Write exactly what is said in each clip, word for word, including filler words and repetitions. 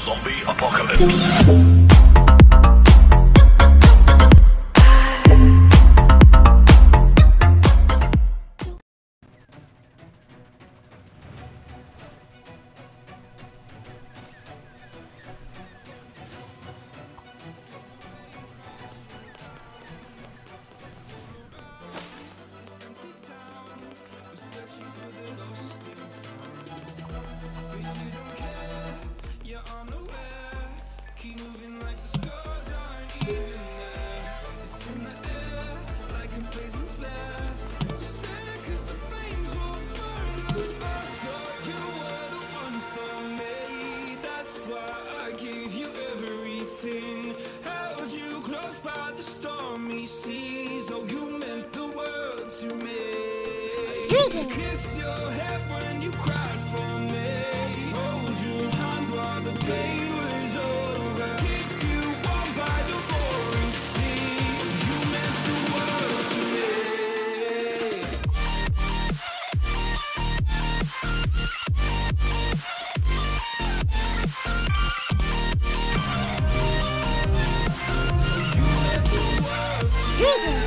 Zombie apocalypse. Kiss your head when you cried for me. Hold your hand while the pain was over. Keep you warm by the roaring sea. You meant the world to me. You meant the world to me.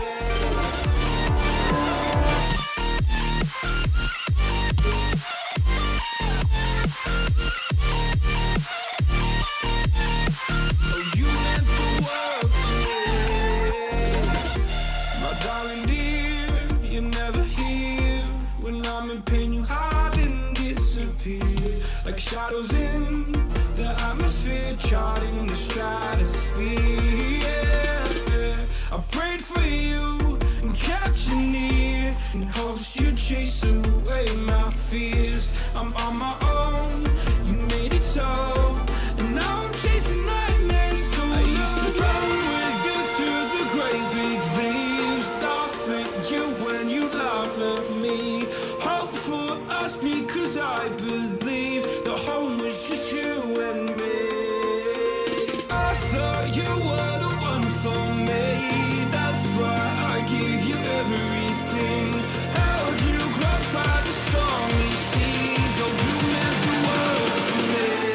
Like shadows in the atmosphere, charting the stratosphere. Yeah. I prayed for you and kept you near in hopes you'd chase away my fears. I'm on my own, you made it so, and now I'm chasing nightmares through. I used to run with you through the great big leaves, laugh at you when you laugh at me. Hope for us because I believe the home was just you and me. I thought you were the one for me. That's why I gave you everything. Held you close by the stormy seas. Oh, you meant the world to me.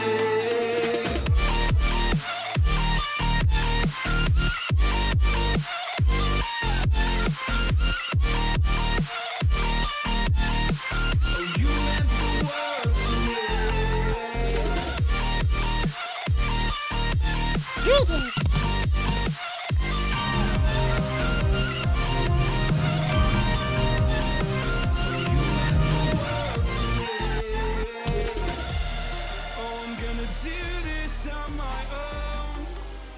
Oh, you meant the world to me. Greetings! Oh, I'm gonna do this on my own.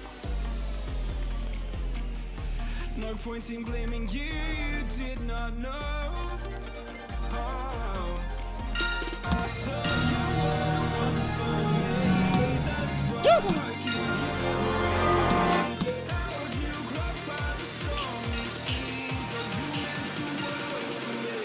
No point in blaming you, you did not know. Oh, I thought you were the one for me. That's why Greetings! I give you held you close by the stormy seas. Oh, you meant the world to me.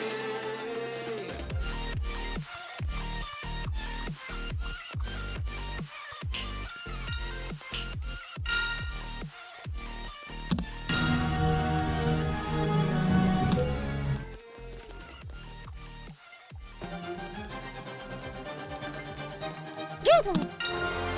Greetings!